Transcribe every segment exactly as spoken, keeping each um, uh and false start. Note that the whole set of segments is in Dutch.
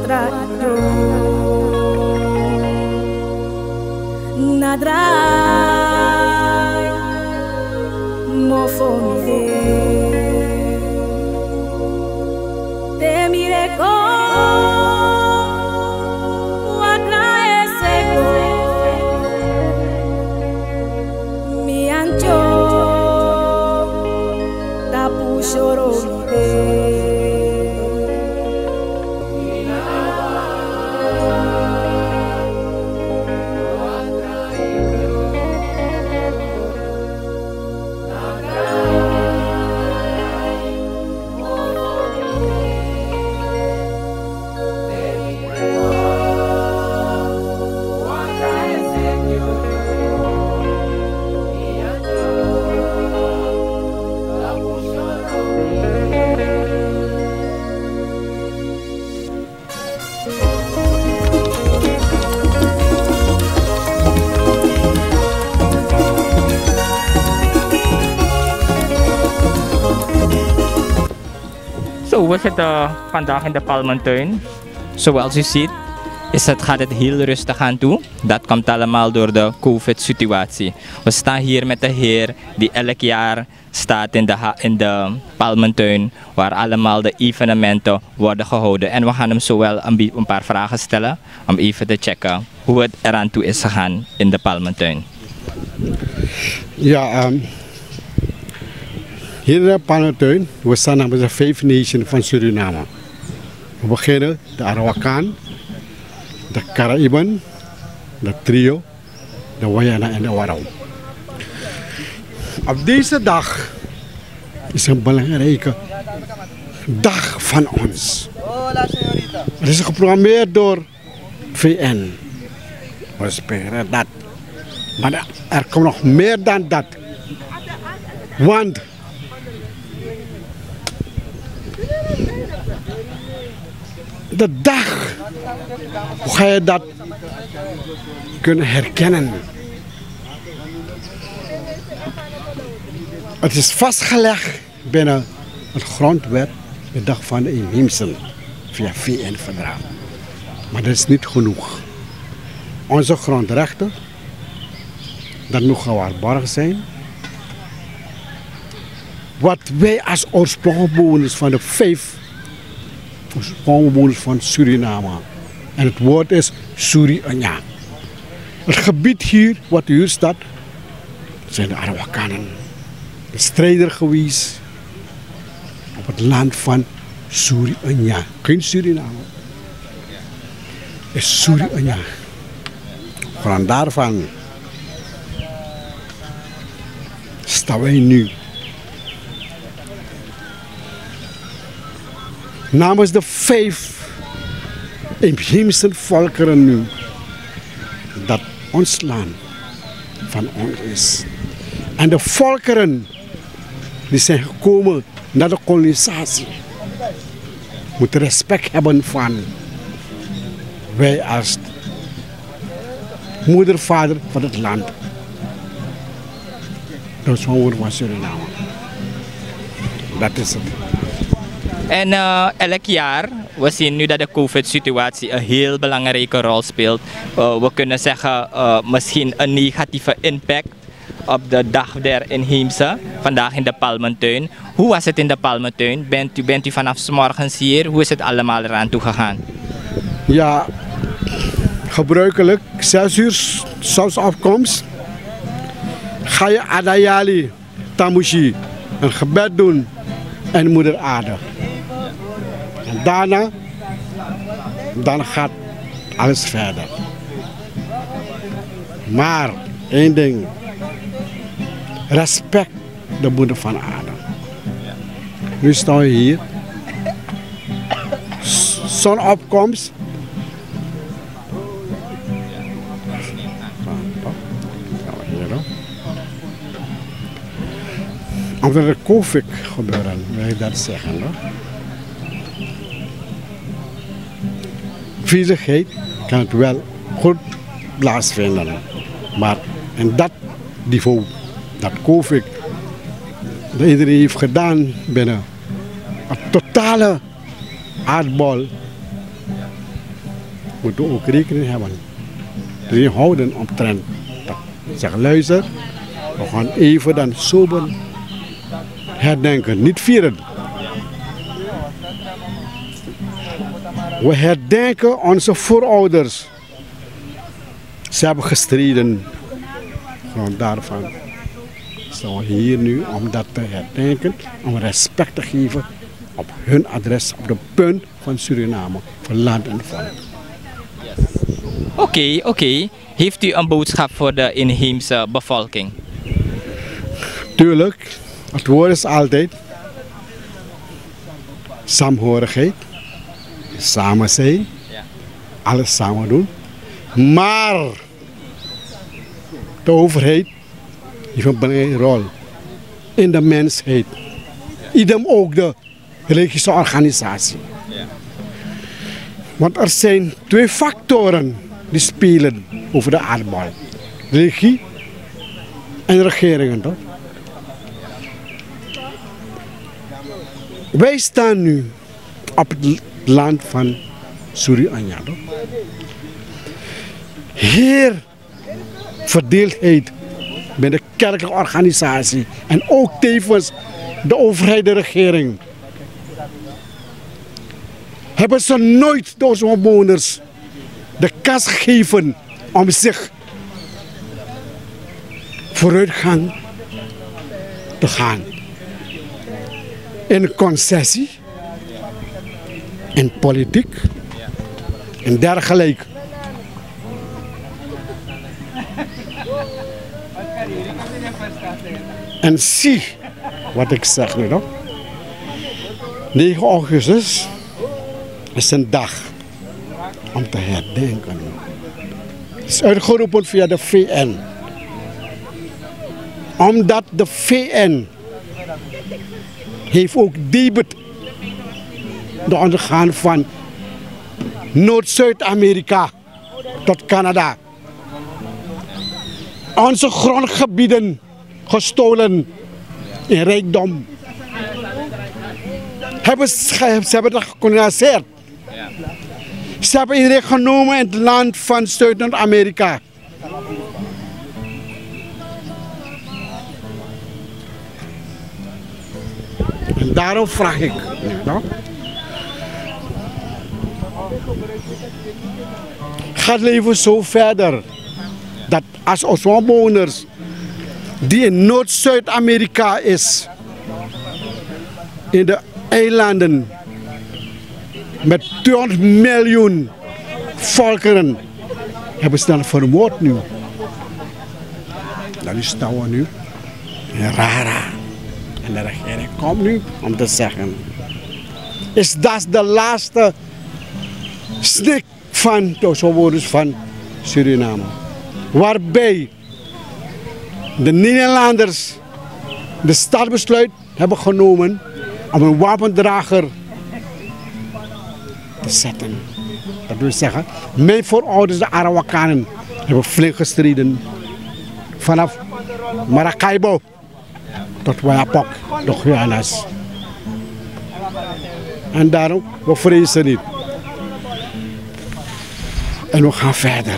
radio nadrai mofomide te mire con atrae seco mi ancho tapu chororide. Zo, we zitten vandaag in de Palmentuin. Zoals u ziet, is het, gaat het heel rustig aan toe. Dat komt allemaal door de COVID-situatie. We staan hier met de heer die elk jaar staat in de, in de Palmentuin, waar allemaal de evenementen worden gehouden. En we gaan hem zo wel een, een paar vragen stellen om even te checken hoe het eraan toe is gegaan in de Palmentuin. Ja, um, hier in de Palmentuin, we staan namens de vijf nations van Suriname. We beginnen de Arawakan, de Caraiben, de Trio, de Wayana en de Warao. Op deze dag is een belangrijke dag van ons. Het is geprogrammeerd door V N. We spelen dat. Maar er komt nog meer dan dat. Want de dag, hoe ga je dat kunnen herkennen? Het is vastgelegd binnen het grondwet, de dag van de inheemsen, via V N-verdrag. Maar dat is niet genoeg. Onze grondrechten, dat moet gewaarborgd zijn. Wat wij als oorspronkbewoners van de vijf oorspronkbewoners van Suriname, en het woord is Suri-Anya. Het gebied hier, wat hier staat, zijn de Arawakanen. De strijder geweest op het land van Suri-Anya. Geen Suriname. Is Suri-Anya. Van daarvan staan wij nu namens de vijf inheemse volkeren nu dat ons land van ons is. En de volkeren die zijn gekomen naar de kolonisatie moeten respect hebben van wij als moeder, vader van het land. Dat is gewoon van Suriname. Dat is het. En uh, elk jaar, we zien nu dat de COVID-situatie een heel belangrijke rol speelt. Uh, we kunnen zeggen, uh, misschien een negatieve impact op de dag der inheemse, vandaag in de Palmentuin. Hoe was het in de Palmentuin? Bent u, bent u vanaf 's morgens hier? Hoe is het allemaal eraan toe gegaan? Ja, gebruikelijk, zes uur zonsopkomst, ga je Adayali, Tamushi, een gebed doen en moeder aarde. En daarna, dan gaat alles verder. Maar één ding, respect de moeder van aarde. Nu staan we hier, zonopkomst. Omdat er COVID gebeuren, wil ik dat zeggen. No? Viezigheid kan het wel goed plaatsvinden. Maar in dat niveau, dat COVID, dat iedereen heeft gedaan binnen een totale aardbol, moeten we ook rekening hebben. Die houden omtrent. Zeg, luister, we gaan even dan sober herdenken, niet vieren. We herdenken onze voorouders. Ze hebben gestreden. Gewoon daarvan staan we hier nu om dat te herdenken, om respect te geven op hun adres, op de punt van Suriname, van land en volk. Oké, okay, oké. Okay. Heeft u een boodschap voor de inheemse bevolking? Tuurlijk, het woord is altijd saamhorigheid, samen zijn, alles samen doen. Maar de overheid heeft een belangrijke rol in de mensheid. Idem ook de religieuze organisatie. Want er zijn twee factoren die spelen over de aardbol. Religie en regeringen, toch? Wij staan nu op het land van Suriname. Hier verdeeldheid bij de kerkelijke organisatie en ook tevens de overheid, de regering. Hebben ze nooit de bewoners de kans gegeven om zich vooruitgang te gaan. In concessie, in politiek en dergelijke. En zie wat ik zeg nu nog. negen augustus is een dag om te herdenken. Het is uitgeroepen via de V N. Omdat de V N heeft ook debet de ondergaan van Noord-Zuid-Amerika tot Canada. Onze grondgebieden gestolen in rijkdom. Hebben, ze hebben dat gekoloniseerd. Ze hebben iedereen genomen in het land van Zuid-Amerika. En daarom vraag ik, no? Gaat leven zo verder dat als onze bewoners die in Noord-Zuid-Amerika is, in de eilanden met tweehonderd miljoen volkeren, hebben ze dan vermoord nu. Dan staan we nu in Rara. En de regering komt nu om te zeggen, is dat de laatste snik van de bewoners van Suriname. Waarbij de Nederlanders de staatsbesluit hebben genomen om een wapendrager te zetten. Dat wil zeggen, mijn voorouders, de Arawakanen, hebben flink gestreden vanaf Maracaibo tot Wayapok, de Guyanas. En daarom, we vrezen niet. En we gaan verder.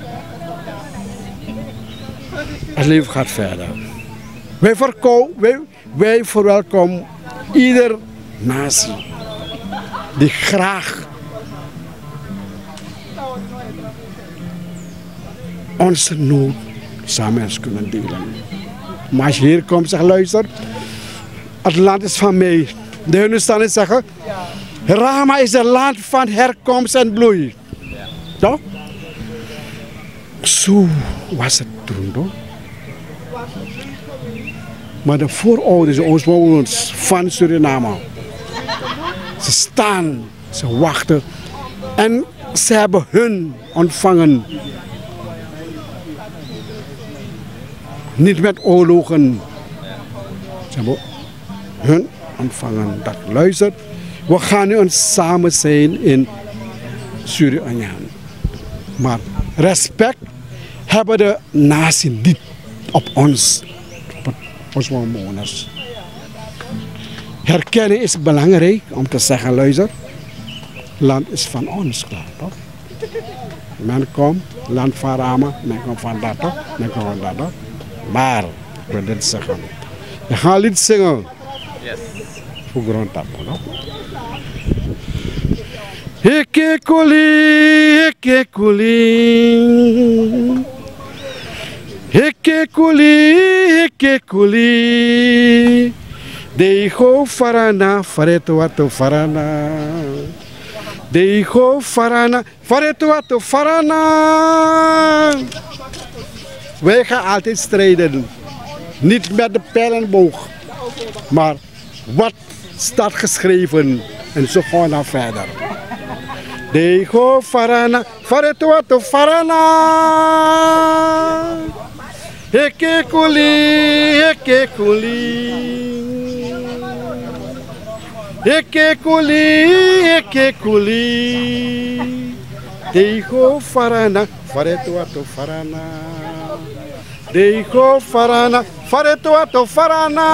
Het leven gaat verder. Wij, wij, wij verwelkomen ieder natie die graag onze nood samen kunnen delen. Maar als je hier komt, zeg luister, het land is van mij. De Hindustanen zeggen, Rama is een land van herkomst en bloei. Toch? Zo was het toen, toch? Maar de voorouders, onze bewoners van Suriname, ze staan, ze wachten en ze hebben hun ontvangen. Niet met oorlogen. Ze hebben hun ontvangen. Dat luistert. We gaan nu samen zijn in Suriname. Maar respect hebben de natie niet op ons, op onze bewoners. Herkenning is belangrijk om te zeggen, luister, land is van ons klaar, toch? Men komt, land van Rama, men komt van dat, men komt van dat. Maar, ik wil dit zeggen. Je gaat lied zingen. Yes. Voor grondtappen, no? Heke kuli, heke kuli. Heke kuli, heke kuli. Deigo farana, fareto ato farana. Deigo farana, fareto ato farana. Wij gaan altijd strijden. Niet met de pijl en boog. Maar wat staat geschreven. En zo gaan we dan verder. Deigo farana, fareto ato farana. Heke kuli, heke kuli. Heke kuli, heke kuli. Deigo farana, fareto ato farana. Deigo farana, fareto ato farana.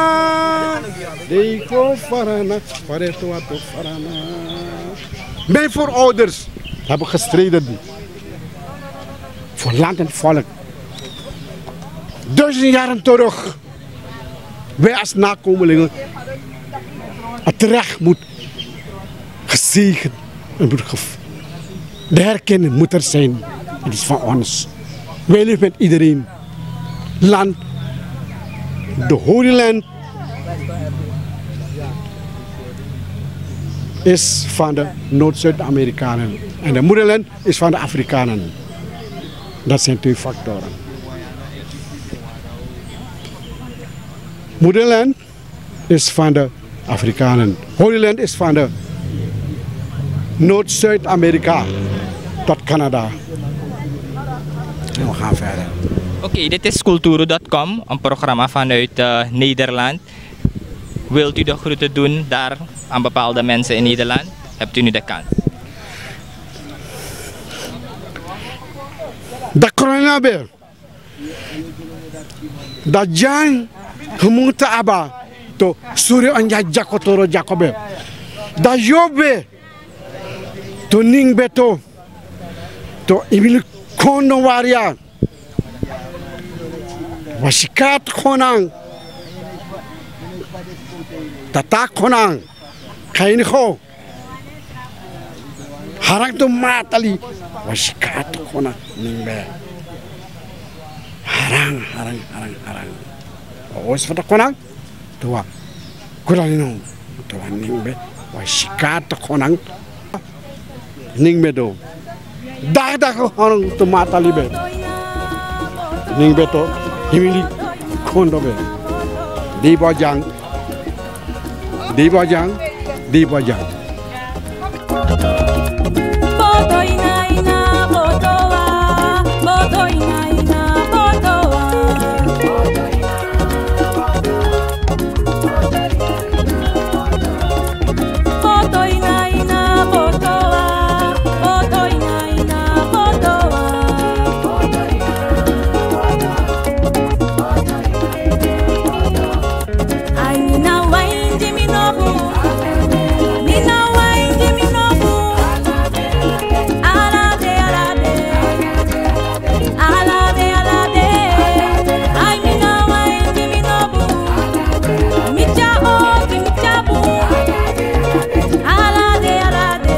Deigo farana, fareto ato farana. Mijn voorouders hebben gestreden voor land en volk. Duizend jaren terug. Wij als nakomelingen. Het recht moet gezegend en moet gev- de herkenning moet er zijn. Het is van ons. Wij leven met iedereen. Land, de Holy Land, is van de Noord-Zuid-Amerikanen. En de moederland is van de Afrikanen. Dat zijn twee factoren. Moederland is van de Afrikanen. Holy Land is van de Noord-Zuid-Amerika tot Canada. En we gaan verder. Oké, okay, dit is Culturo punt com, een programma vanuit uh, Nederland. Wilt u de groeten doen daar aan bepaalde mensen in Nederland? Hebt u nu de kans? Da corona be. Da jan gemunta aba to suri anja jakotoro jakobe. Da jobe to ning beto to imili kono waria. Wasikat konang. Tata konang. Kain ko. Harang to matali. Wasikat konang ning be. Harang, harang, harang, harang. Os fata konang. Tua. Kuralino. Tua ning be. Wasikat konang. Ning be do. Dah dah ko harang to matali be. Ning be to. Himili kondo be. Di bojang. Di bojang. Di bojang. Boto ina ina boto wa, boto ina ina boto wa. Boto ina ina boto wa, boto ina ina boto wa. Ay nina wain jimi nobu, nina wain jimi nobu. Alade alade, alade alade. Ay nina wain jimi nobu, micha o micha bu. Alade alade,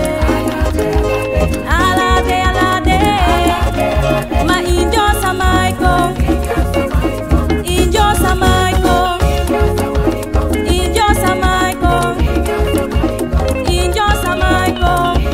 alade alade. Ma injo samaiko, injo samaiko. Injo samaiko, injo samaiko.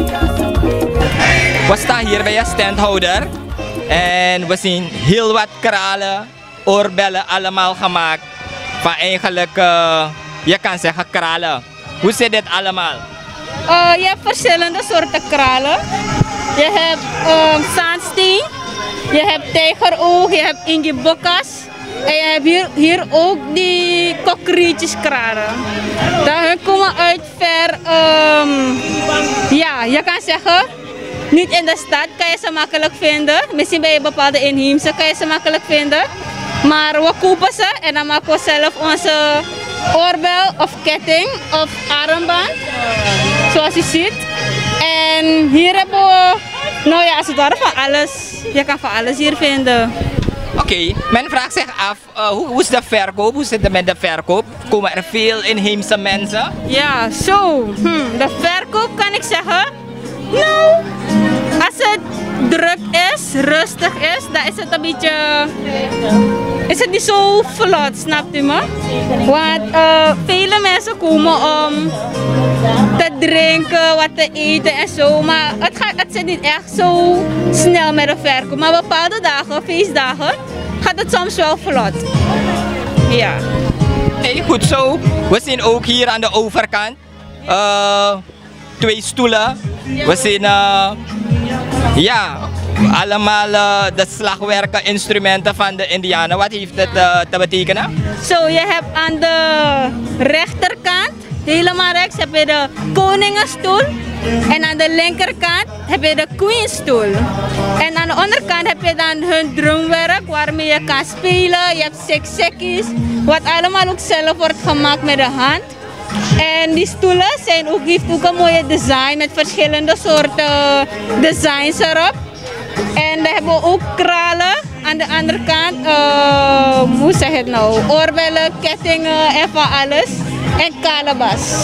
We staan hier bij een standhouder en we zien heel wat kralen, oorbellen allemaal gemaakt van eigenlijk, uh, je kan zeggen kralen. Hoe zit dit allemaal? Uh, je hebt verschillende soorten kralen. Je hebt um, zandsteen, je hebt tijgeroog, je hebt ingibokkas. En je hebt hier, hier ook die kokrietjeskralen. Dan hun komen uit ver, um, ja, je kan zeggen, niet in de stad kan je ze makkelijk vinden. Misschien bij bepaalde inheemse kan je ze makkelijk vinden. Maar we kopen ze en dan maken we zelf onze oorbel of ketting of armband. Zoals je ziet. En hier hebben we Nou ja, als het ware van alles. Je kan van alles hier vinden. Oké, okay. Men vraagt zich af, uh, hoe, hoe is de verkoop? Hoe zit het met de verkoop? Komen er veel inheemse mensen? Ja, zo. Hm, de verkoop kan ik zeggen. Nou, als het druk is, rustig is, dan is het een beetje... Is het niet zo vlot, snapt u me? Want uh, vele mensen komen om te drinken, wat te eten en zo. Maar het, gaat, het zit niet echt zo snel met de verkoop. Maar bepaalde dagen, feestdagen, gaat het soms wel vlot. Ja. Nee, goed zo. We zien ook hier aan de overkant uh, twee stoelen. We zien uh, ja, allemaal uh, de slagwerken, instrumenten van de Indianen. Wat heeft het uh, te betekenen? Zo, je hebt aan de rechterkant, helemaal rechts, heb je de koningenstoel. En aan de linkerkant heb je de queenstoel. En aan de onderkant heb je dan hun drumwerk waarmee je kan spelen. Je hebt seksekkies, wat allemaal ook zelf wordt gemaakt met de hand. En die stoelen zijn ook, heeft ook een mooie design met verschillende soorten designs erop. En dan hebben we ook kralen aan de andere kant. Uh, hoe zeg je het nou? Oorbellen, kettingen en van alles. En kalebas.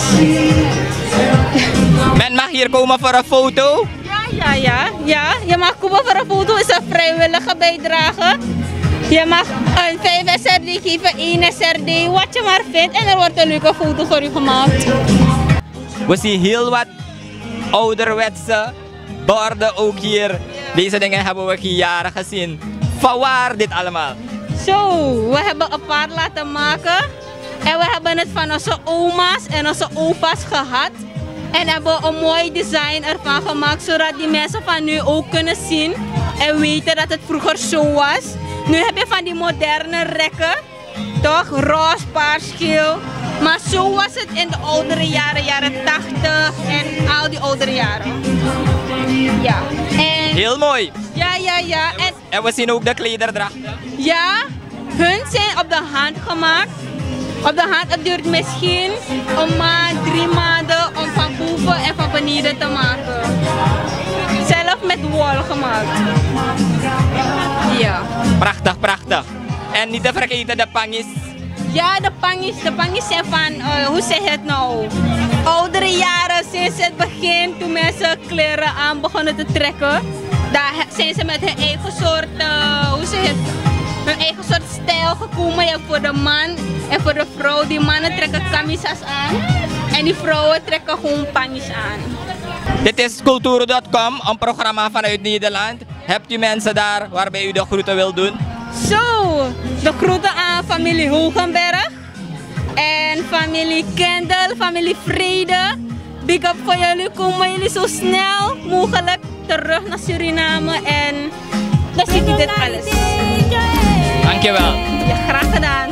Men mag hier komen voor een foto? Ja, ja, ja. ja. Je mag komen voor een foto, is een vrijwillige bijdrage. Je mag een vijf S R D geven, één S R D, wat je maar vindt. En er wordt een leuke foto voor u gemaakt. We zien heel wat ouderwetse borden ook hier. Deze dingen hebben we geen jaren gezien. Van waar dit allemaal? Zo, we hebben een paar laten maken. En we hebben het van onze oma's en onze opa's gehad. En hebben een mooi design ervan gemaakt, zodat die mensen van nu ook kunnen zien en weten dat het vroeger zo was. Nu heb je van die moderne rekken, toch? Roze, paars, geel. Maar zo was het in de oudere jaren, jaren tachtig en al die oudere jaren. Ja. En, heel mooi. Ja, ja, ja. En, en we zien ook de klederdrachten. Ja, hun zijn op de hand gemaakt. Op de hand, het duurt misschien een maand, drie maanden om van boven en van beneden te maken. Zelf met wol gemaakt. Ja. Prachtig, prachtig. En niet te vergeten de pangis. Ja, de pangis, de pangis zijn van, uh, hoe zeg je het nou? Oudere jaren, sinds het begin, toen mensen kleren aan begonnen te trekken. Daar zijn ze met hun eigen soort, uh, hoe zeg je het? Hun eigen soort stijl gekomen. Je hebt voor de man en voor de vrouw. Die mannen trekken kamisas aan. En die vrouwen trekken gewoon pangis aan. Dit is cultuur punt com, een programma vanuit Nederland. Hebt u mensen daar waarbij u de groeten wilt doen? Zo, de groeten aan familie Hogenberg. En familie Kendall, familie Vrede. Big up voor jullie. Komen jullie zo snel mogelijk terug naar Suriname. En dan ziet u dit alles. Dankjewel. Ja, graag gedaan.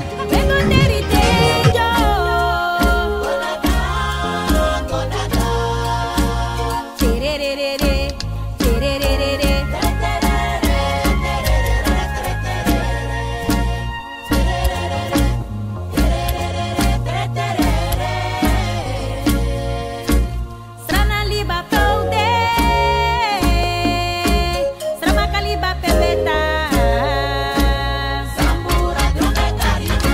Sambura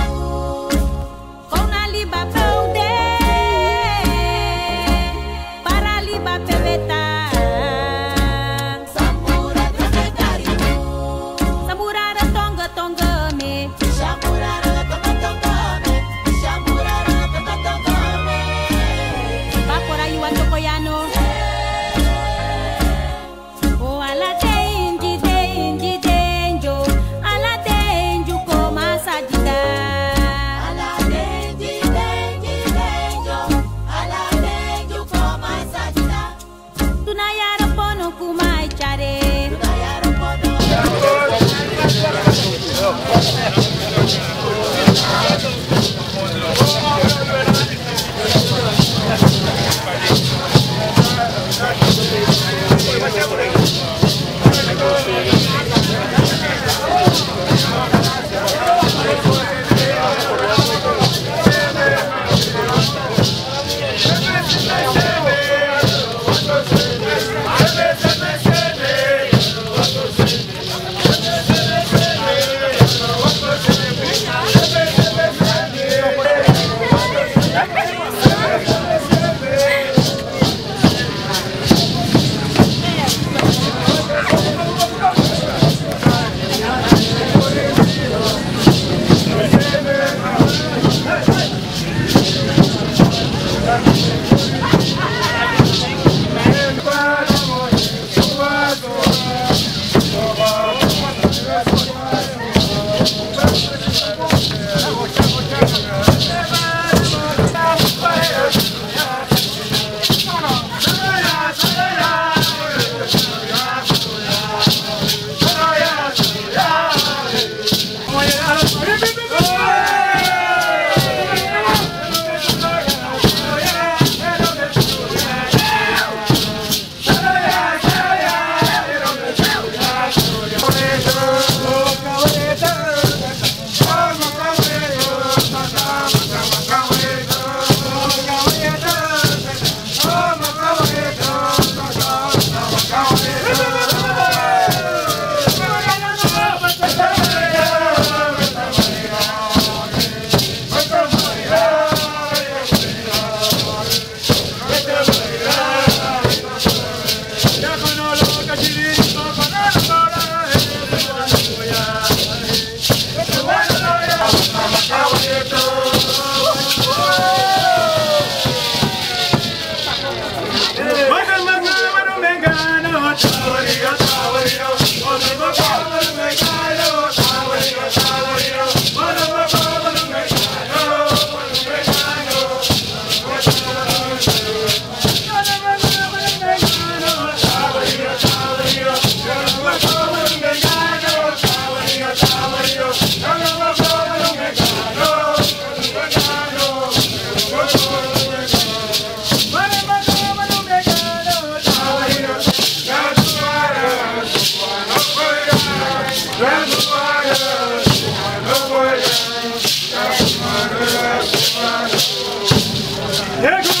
Erg